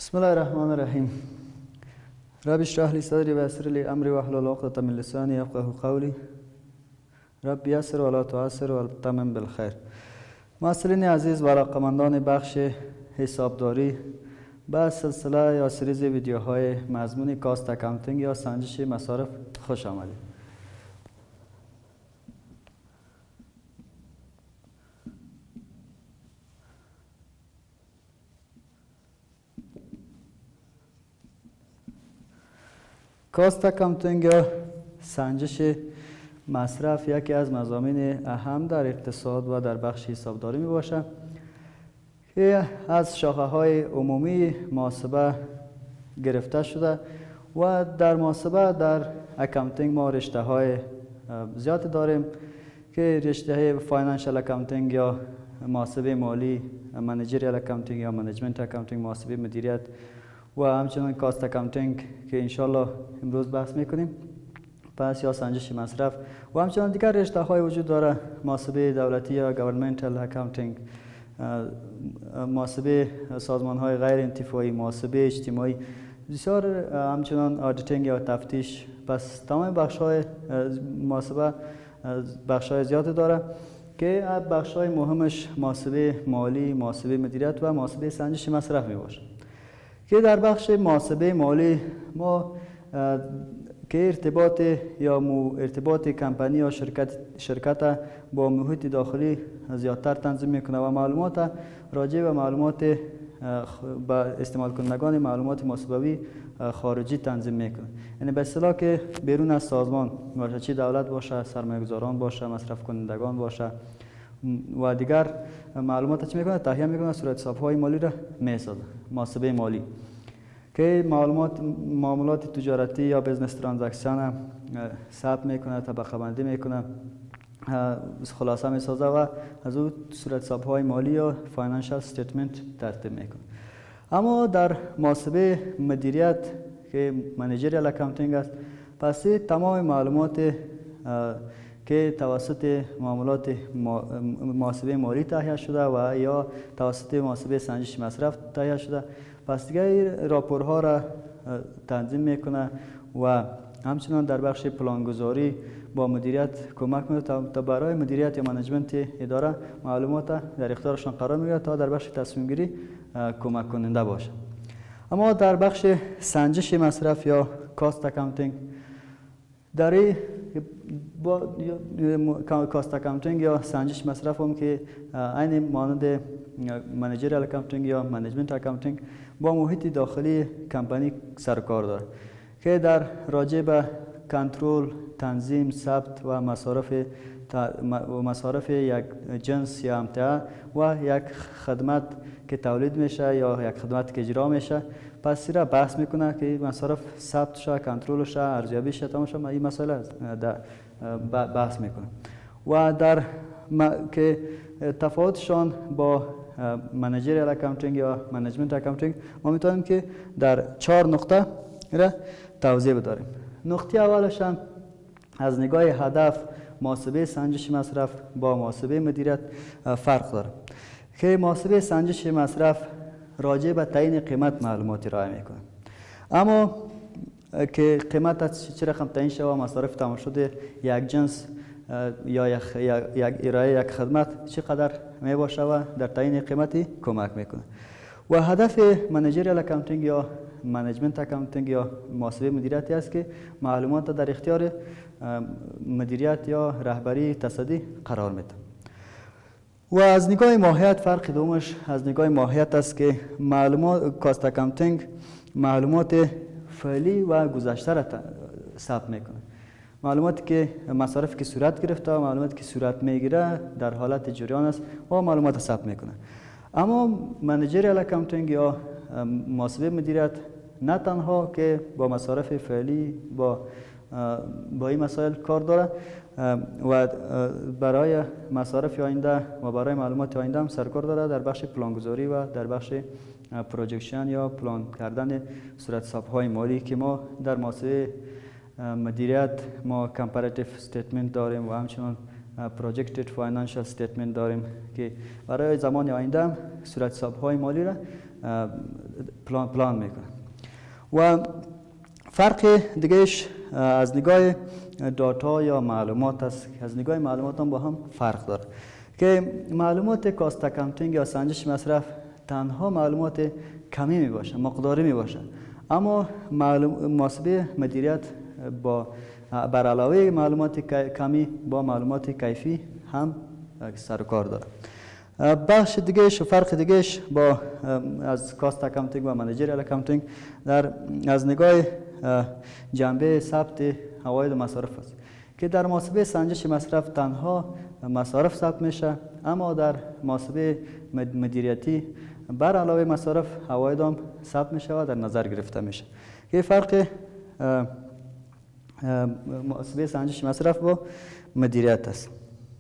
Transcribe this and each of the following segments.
بسم الله الرحمن الرحیم. رب اشرح لي صدري ويسر لي امري واحلل عقدة من لساني يفقهوا قولي. رب یسر ولا تعسر وتمم بالخير. محصلین عزیز و علاقه‌مندان بخش حسابداری به سلسله یا سریز ویدیوهای مضمون کاست اکاونتینگ یا سنجش مصارف خوش آمدید. کاست اکاونتینگ یا سنجش مصرف یکی از مضامین اهم در اقتصاد و در بخش حسابداری می باشد که از شاخه های عمومی محاسبه گرفته شده و در محاسبه در اکاونتینگ ما رشته های زیاد داریم که رشته فاینانشال اکاونتینگ یا محاسبه مالی، منیجریال اکاونتینگ یا منیجمنت اکاونتینگ، محاسبه مدیریت و همچنان کاست اکاونتینگ که انشالله امروز بحث میکنیم، پس یا سنجش مصرف و همچنان دیگر رشته های وجود داره، محاسبه دولتی یا گورنمنتال اکاونتینگ، محاسبه سازمان های غیر انتفاعی، محاسبه اجتماعی، بسیار همچنان آدیتینگ یا تفتیش. پس تمام بخش های محاسبه بخش های زیاد داره که بخش های مهمش محاسبه مالی، محاسبه مدیریت و محاسبه سنجش مصرف می باشه. که در بخش محاسبه مالی ما که ارتباط کمپانی یا شرکت با محیط داخلی زیادتر تنظیم میکنه و معلومات راجع به معلومات با استعمال کنندگان معلومات محاسبوی خارجی تنظیم میکنه. یعنی به اصطلاح که بیرون از سازمان باشه، چه دولت باشه، سرمایه‌گذاران باشه، مصرف کنندگان باشه و دیگر معلومات چی میکنه؟ تهیه میکنه، صورت حساب‌های مالی را میسازه. محاسبه مالی که معاملات تجارتی یا بزنس ترانزکشن ثبت میکنه، طبقه بندی میکنه، خلاصه میسازه و از او صورت حساب‌های مالی یا فاینانشال استیتمنت ترتیب میکنه. اما در محاسبه مدیریت که منیجریال اکاونتینگ است، پس تمام معلومات که توسط معاملات محاسبه مالی تهیه شده و یا توسط محاسبه سنجش مصرف تهیه شده، پس دیگه راپورها را تنظیم میکنه و همچنان در بخش پلانگذاری با مدیریت کمک میکنه تا برای مدیریت یا منیجمنت اداره معلومات در اختیارشان قرار میگیره تا در بخش تصمیم گیری کمک کننده باشه. اما در بخش سنجش مصرف یا کاست اکاونتینگ، در کاست اکاونتینگ یا سنجش مصرف هم که عین مانند منیجریال اکاونتینگ یا منیجمنت اکاونتینگ با محیط داخلی کمپانی سرکار داره که در راجع به کنترل، تنظیم، ثبت و مصارف یک جنس یا امتیاز و یک خدمت که تولید میشه یا یک خدمت که اجرا میشه، پس را بحث میکنه که مصارف ثبت شه، کنترل شه، ارزیابی شه، تمام شه، این مسائل بحث میکنه. و در که تفاوتشان با منیجریال اکاونتینگ یا منیجمنت اکاونتینگ ما میتونیم که در 4 نقطه را توضیح بداریم. نقطه اولش هم از نگاه هدف محاسبه سنجش مصرف با محاسبه مدیریت فرق داره که محاسبه سنجش مصرف راجع به تعیین قیمت معلوماتی ارائه میکنه، اما که قیمت چه رقم تعیین شده و مصارف تمام شده یک جنس یا یک ارائه یک خدمت چقدر می باشه و در تعیین قیمتی کمک میکنه. و هدف منیجریال اکاونتینگ یا منیجمنت اکاونتینگ یا محاسبه مدیریتی است که معلومات در اختیار مدیریت یا رهبری تصدی قرار میده. و از نگاه ماهیت فرق دومش از نگاه ماهیت است که کاست اکاونتینگ معلومات فعلی و گذشته را ثبت میکنه، معلوماتی که مصارفی که صورت گرفته و معلوماتی که صورت میگیره در حالت جریان است و معلومات ثبت میکنه. اما منیجریال اکاونتینگ یا محاسبه مدیریت نه تنها که با مصارف فعلی با این مسائل کار داره و برای مصارف آینده و برای معلومات آینده هم سرکار داره در بخش پلانگذاری و در بخش پروجکشن یا پلان کردن صورت حساب‌های مالی که ما در محاسبه مدیریت ما کمپاراتیو استیتمنت داریم و همچنان پروجکتد فاینانشال استیتمنت داریم که برای زمان آینده صورت حساب‌های مالی را پلان میکنه. و فرق دیگهش از نگاه داتا یا معلومات است. از نگاه معلومات هم با هم فرق داره که معلومات کاست اکاونتینگ یا سنجش مصرف تنها معلومات کمی می باشه، مقداری می باشه، اما محاسبه مدیریت با بر علاوه معلومات کمی با معلومات کیفی هم سر و کار داره. بخش دیگهش و فرق دیگهش با از کاست اکاونتینگ و منیجریال اکاونتینگ از نگاه جنبه ثبت عواید و مصارف است که در محاسبه سنجش مصرف تنها مصارف ثبت میشه، اما در محاسبه مدیریتی بر علاوه مصارف عواید هم ثبت میشه و در نظر گرفته میشه. که فرق محاسبه سنجش مصرف با مدیریت است.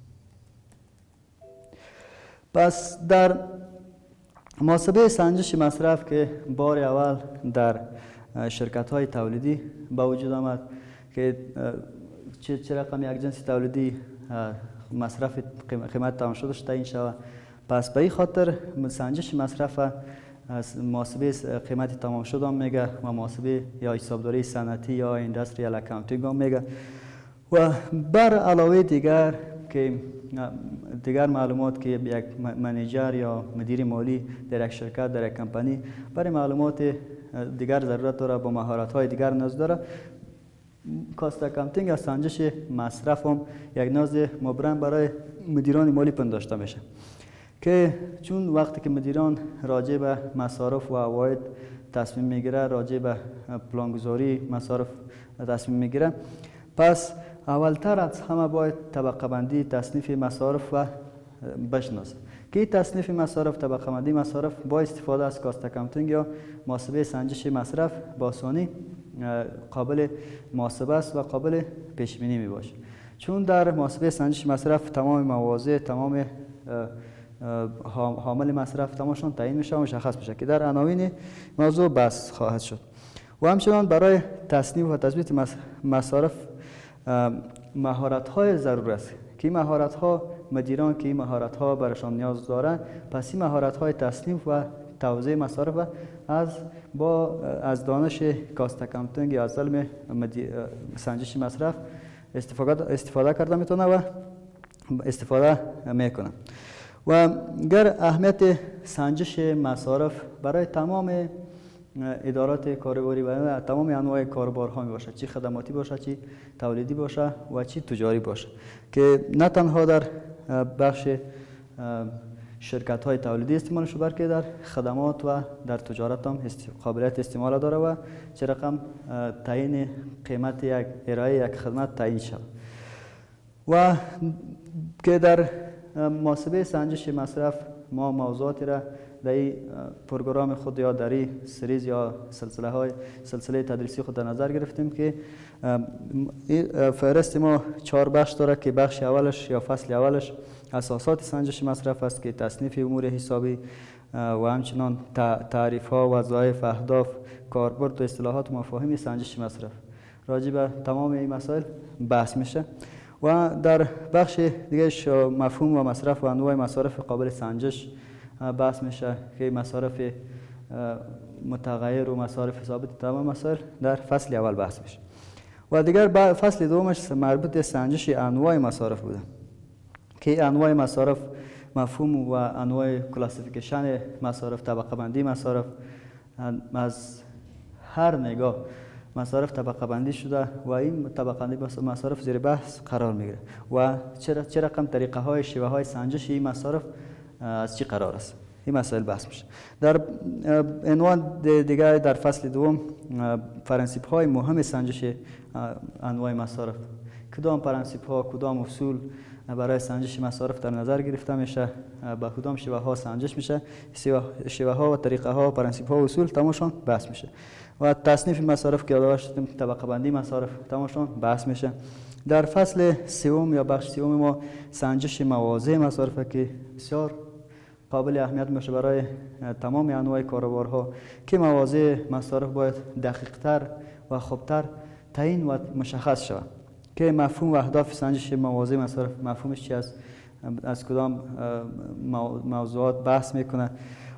پس در محاسبه سنجش مصرف که بار اول در شرکت های تولیدی با وجود آمد که چه رقم یک جنس تولیدی مصرف قیمت تمام شدهش تعیین شود، پس به این خاطر سنجش مصرف محاسبه قیمت تمام شده هم میگه و محاسبه یا حسابداری صنعتی یا اندستریال اکاونتینگ هم میگه. و بر علاوه دیگر که دیگر معلومات که یک منیجر یا مدیر مالی در یک شرکت در یک کمپانی برای معلومات دیگر ضرورت داره، با مهارت های دیگر نیاز داره، کاست اکاونتینگ یا سنجش مصرف هم یک نیاز مبرم برای مدیران مالی پنداشته میشه که چون وقتی که مدیران راجع به مصارف و عواید تصمیم میگیره، راجع به پلانگذاری مصارف تصمیم میگیره، پس اولتر از همه باید طبقه بندی تصنیف مصارف و بشناسه که تصنیف مصارف، طبقه بندی مصارف با استفاده از کاست اکاونتینگ یا محاسبه سنجش مصرف با آسانی قابل محاسبه است و قابل پیش بینی می باشه. چون در محاسبه سنجش مصرف تمام مواضع، تمام حامل مصرف تمامشون تعیین میشه و مشخص میشه که در عناوین موضوع بحث خواهد شد. و همچنان برای تصنیف و تثبیت مصارف مهارت های ضرور است که این مهارت ها مدیران که این مهارت ها برشان نیاز دارن، پس این مهارت های تصنیف و توزیع مصارف از دانش کاست اکاونتینگ یا از علم سنجش مصرف استفاده کرده میتونه و استفاده میکنه. و گر اهمیت سنجش مصارف برای تمام ادارات کاربری و تمام انواع کاروبارها می باشه، چی خدماتی باشه، چی تولیدی باشه و چی تجاری باشه، که نه تنها در بخش شرکت های تولیدی استعمال شده بلکه در خدمات و در تجارت هم قابلیت استعمال داره و چه رقم تعیین قیمت یک ارائه یک خدمت تعیین شود. و که در محاسبه سنجش مصرف ما موضوعاتی را در این پروگرام خود یا در این سریز یا سلسله تدریسی خود در نظر گرفتیم که فهرست ما 4 بخش داره که بخش اولش یا فصل اولش اساسات سنجش مصرف است که تصنیف امور حسابی و همچنان تعریف ها، وظایف، اهداف، کاربرد و اصطلاحات و مفاهیم سنجش مصرف. راجع به تمام این مسائل بحث میشه. و در بخش دیگه مفهوم و مصرف و انواع مصارف قابل سنجش بحث میشه که مصارف متغیر و مصارف ثابت، تمام مسائل در فصل اول بحث میشه. و دیگر فصل دومش مربوط به سنجش انواع مصارف بوده که انواع مصارف، مفهوم و انواع کلاسیفیکیشن مصارف، طبقه بندی مصارف، از هر نگاه مصارف طبقه بندی شده و این طبقه بندی مصارف زیر بحث قرار میگیره و چه رقم طریقه های شیوه های سنجش این مصارف از چی قرار است، این مسائل بحث میشه. در عنوان دیگه در فصل دوم پرنسیپ های مهم سنجش انواع مصارف، کدام پرنسیپ ها، کدام اصول برای سنجش مصارف در نظر گرفته میشه، با کدام شیوه ها سنجش میشه، شیوه ها و طریقه ها و پرنسیپ ها و اصول تماشون بحث میشه. و تصنیف مصارف که یادآور شدیم، طبقه بندی مصارف تماشون بحث میشه. در فصل سوم یا بخش سوم ما سنجش مواضع مصارف که بسیار قابل اهمیت میشه برای تمام انواع کاروبارها که مواضع مصارف باید دقیق‌تر و خوبتر تعیین و مشخص شود که مفهوم و اهداف سنجش مواضع مصارف مفهومش چی است، از کدام موضوعات بحث میکنه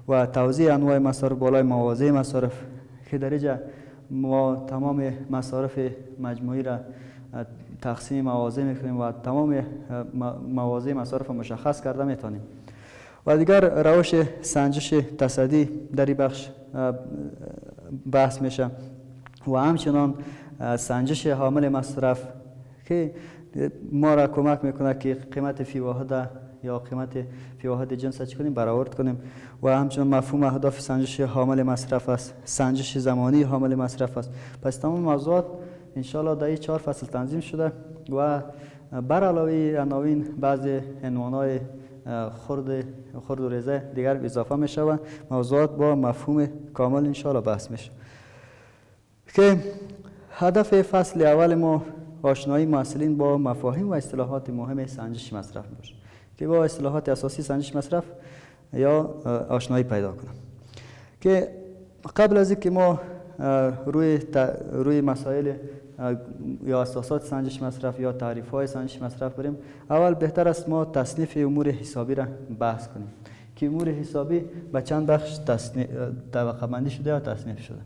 و توزیع انواع مصارف بالای مواضع مصارف که در اینجا ما تمام مصارف مجموعی را تقسیم مواضع میکنیم و تمام مواضع مصارف مشخص کرده میتونیم. و دیگر روش سنجش تصدی در این بخش بحث میشه و همچنان سنجش حامل مصرف که ما را کمک میکنه که قیمت فی واحد یا قیمت فی واحد جنس چی کنیم برآورد کنیم و همچنان مفهوم اهداف سنجش حامل مصرف است، سنجش زمانی حامل مصرف است. پس تمام موضوعات ان شاء الله در این 4 فصل تنظیم شده و بر علاوه عناوین بعضی عنوان‌های خرد و ریزه دیگر اضافه میشه و موضوعات با مفهوم کامل ان شاء الله بحث میشه. که هدف فصل اول ما آشنایی محصلین با مفاهیم و اصطلاحات مهم سنجش مصرف باشه که با اصطلاحات اساسی سنجش مصرف یا آشنایی پیدا کنم. که قبل از اینکه ما روی مسائل یا اساسات سنجش مصرف یا تعریف‌های سنجش مصرف بریم، اول بهتر است ما تصنیف امور حسابی را بحث کنیم که امور حسابی به چند بخش طبقه بندی شده یا تصنیف شده.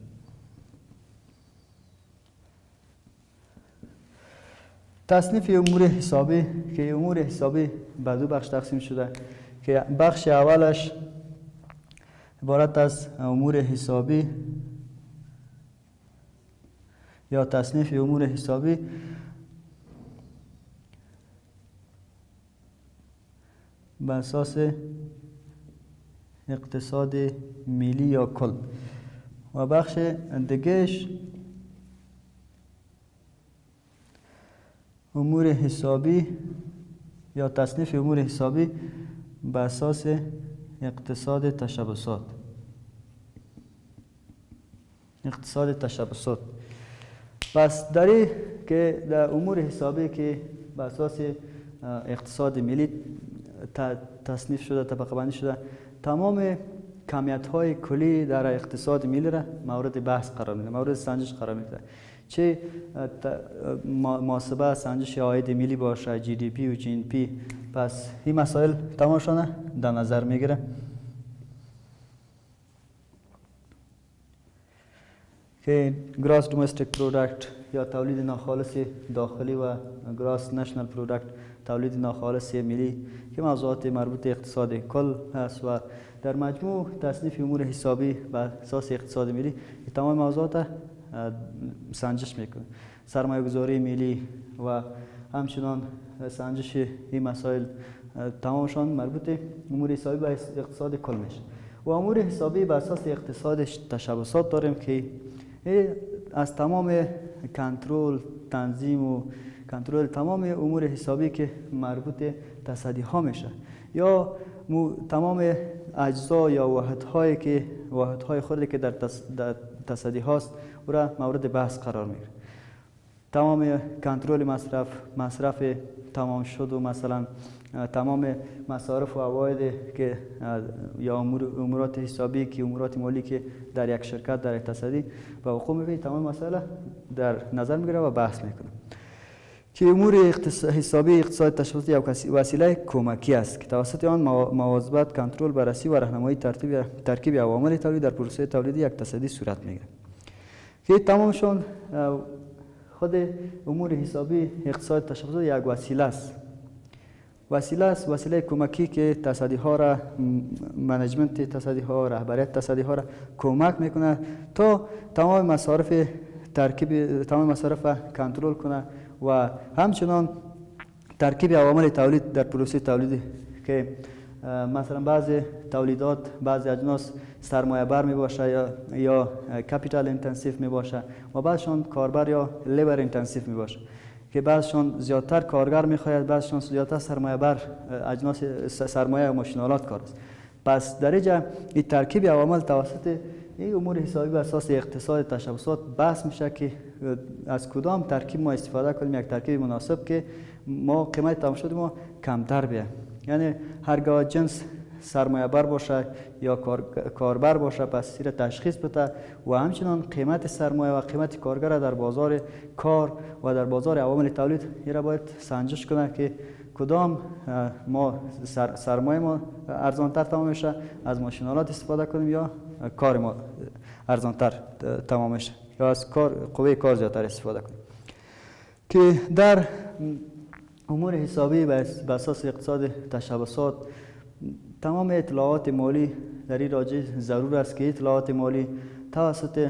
تصنیف امور حسابی که امور حسابی به 2 بخش تقسیم شده که بخش اولش عبارت از امور حسابی یا تصنیف امور حسابی به اساس اقتصاد ملی یا کل و بخش دیگهش امور حسابی یا تصنیف امور حسابی به اساس اقتصاد تشبثات. اقتصاد تشبثات. پس داری که در امور حسابی که به اساس اقتصاد ملی تصنیف شده، طبقه بندی شده، تمام کمیت‌های کلی در اقتصاد ملی را مورد بحث قرار میده، مورد سنجش قرار میده. چه محاسبه سنجش عاید ملی باشه، جی دی پی و جی ان پی، پس این مسائل تمامشان در نظر میگیره. که گراس دومستیک پروداکت یا تولید ناخالص داخلی و گراس نشنال پروداکت تولید ناخالص ملی که موضوعات مربوط اقتصاد کل هست و در مجموع تصنیف امور حسابی بر اساس اقتصاد ملی تمام موضوعات سنجش میکنه. سرمایه گذاری ملی و همچنان سنجش این مسائل تمامشان مربوط امور حسابی به اقتصاد کل میشه. و امور حسابی بر اساس اقتصاد تشبثات داریم که از تمام کنترل، تنظیم و کنترل تمام امور حسابی که مربوط تصدی ها میشه یا تمام اجزا یا واحدهای که واحدهای خودی که در تصدی هاست او را مورد بحث قرار میگیره. تمام کنترل مصرف تمام شد و مثلا تمام مصارف و عواید که یا امورات حسابی که امورات مالی که در یک شرکت در یک تصدی به وقوع میفته، تمام مسائل در نظر میگیره و بحث میکنه. که امور حسابی اقتصاد تشبثاتی یک وسیله کمکی است که توسط آن مواظبت، کنترل، بررسی و راهنمایی ترکیب عوامل تولید در پروسه تولیدی یک تصدی صورت میگیره. که تمامشون خود امور حسابی اقتصاد تشبثاتی یک وسیله است. وسیله کمکی که تصدی ها را، منیجمنت تصدی ها، رهبریت تصدی ها را کمک میکنه تا تمام مصارف کنترل کنه و همچنان ترکیب عوامل تولید در پروسه تولیدی که مثلا بعضی تولیدات، بعضی اجناس سرمایه بر می باشه یا کپیتال اینتنسیو می باشه و بعضشان کاربر یا لیبر اینتنسیو می باشه که بعضشان زیادتر کارگر می خواهد، بعضشان زیادتر سرمایه بر اجناس سرمایه و ماشینالات کار است. پس در اینجا این ترکیب عوامل توسط این امور حسابی به اساس اقتصاد تشبثات بحث میشه که از کدام ترکیب ما استفاده کنیم، یک ترکیب مناسب که ما قیمت تمام شده ما کمتر بیه. یعنی هرگاه جنس سرمایه بر باشه یا کاربر باشه، پس سیر تشخیص بده و همچنان قیمت سرمایه و قیمت کارگر در بازار کار و در بازار عوامل تولید را باید سنجش کنه که کدام ما سرمایه ما ارزانتر تمام میشه، از ماشینالات استفاده کنیم یا کار ما ارزانتر تمام میشه یا از قوه کار زیادتر استفاده کنیم. که در امور حسابی به اساس اقتصاد تشبثات تمام اطلاعات مالی در این راجع ضرور است که اطلاعات مالی توسط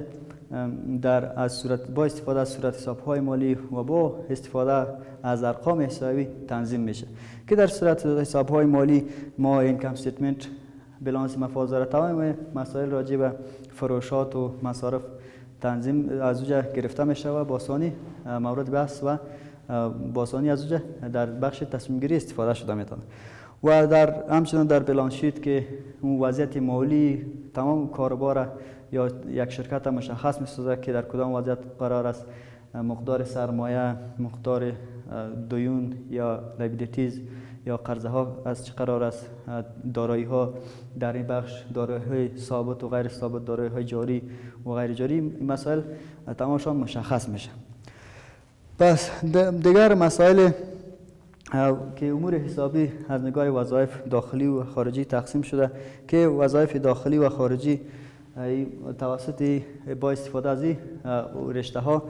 با استفاده از صورت حساب‌های مالی و با استفاده از ارقام حسابی تنظیم میشه. که در صورت حساب‌های مالی ما اینکم استیتمنت، بالانس مفازره، تمام مسائل راجع به فروشات و مصارف تنظیم از اونجا گرفته میشه و با آسانی مورد بحث و با آسانی از اونجا در بخش تصمیم گیری استفاده شده میتونه. و همچنان در بالانس شیت که اون وضعیت مالی تمام کاروبار یا یک شرکت مشخص می‌سازه که در کدام وضعیت قرار است، مقدار سرمایه، مقدار دیون یا لایبیلیتیز یا قرضه ها از چه قرار است، دارایی ها در این بخش، دارایی های ثابت و غیر ثابت، دارایی های جاری و غیر جاری، این مسائل تمامشان مشخص میشه. پس دیگر مسائل که امور حسابی از نگاه وظایف داخلی و خارجی تقسیم شده که وظایف داخلی و خارجی توسط با استفاده از این رشته ها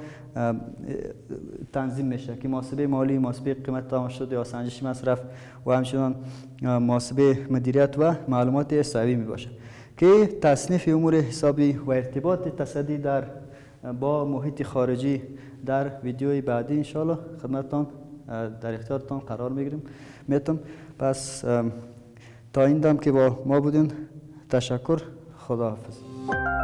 تنظیم میشه که محاسبه مالی، محاسبه قیمت تماشا یا سنجش مصرف و همچنان محاسبه مدیریت و معلومات حسابی می باشه. که تصنیف امور حسابی و ارتباط تصدی با محیط خارجی در ویدیوی بعدی انشاءالله خدمتتان در اختیارتان قرار میتم. پس تا این دم که با ما بودین تشکر. خداحافظ.